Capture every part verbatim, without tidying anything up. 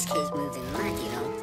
kid's moving money, you know.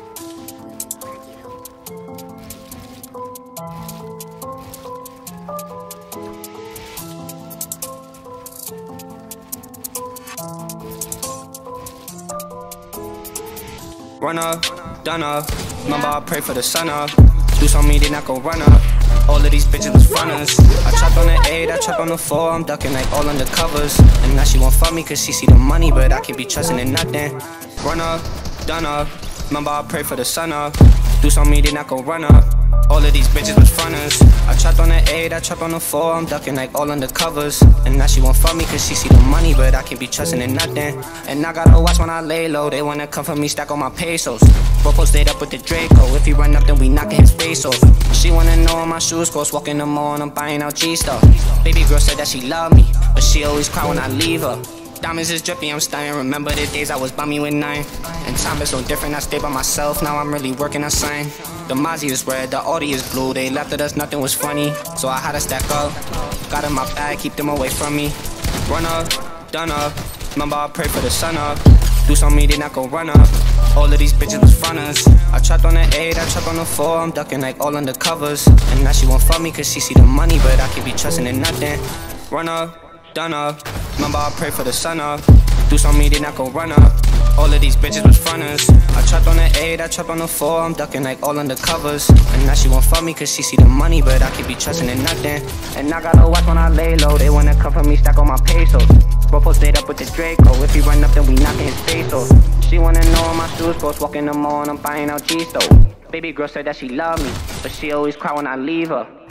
Run up, done up. Remember I pray for the sun up. Do something they not gon' run up. All of these bitches was runners. I chopped on the eight, I chopped on the four. I'm ducking like all undercovers. And now she won't fuck me cause she see the money, but I can't be trusting in nothing. Run up, done up. Remember I pray for the sun up. Do something they not gon' run up. All of these bitches was runners. I chopped on the eight, I chopped on the four. I'm ducking like all undercovers. And now she won't fuck me cause she see the money, but I can't be trusting in nothing. And I gotta watch when I lay low. They wanna come for me, stack on my pesos. Bro posted up with the Draco. If he run up, then we knockin' his face off. She wanna know how my shoes cost. Walking the mall and I'm buying out G-Star. Baby girl said that she love me, but she always cry when I leave her. Diamonds is drippy, I'm stunning. Remember the days I was bumming with nine. And time is so different, I stay by myself. Now I'm really working a sign. The Mozzie is red, the Audi is blue. They left at us, nothing was funny. So I had to stack up. Got in my bag, keep them away from me. Run up, done up. Remember I pray for the sun up. Do something they not gon' run up. All of these bitches was runners. I chopped on the eight, I chopped on the four. I'm ducking like all undercovers. And now she won't fuck me cause she see the money, but I can't be trusting in nothing. Run up, done up. Remember I pray for the sun up. Do something they not gon' run up. All of these bitches was runners. I chopped on the eight, I chopped on the four. I'm ducking like all undercovers. And now she won't fuck me cause she see the money, but I can't be trusting in nothing. And I gotta watch when I lay low. They wanna come for me, stack on my pesos. Bro posted up with the Draco. If he run up, then we knockin' his face off. She wanna know how my shoes cost. Walking the mall and I'm buying out G-Stove. Baby girl said that she love me, but she always cry when I leave her.